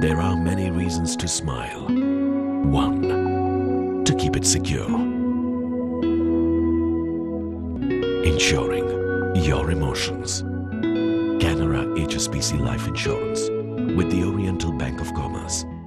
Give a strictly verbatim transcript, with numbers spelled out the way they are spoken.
There are many reasons to smile. One, to keep it secure. Ensuring your emotions. Canara H S B C Life Insurance with the Oriental Bank of Commerce.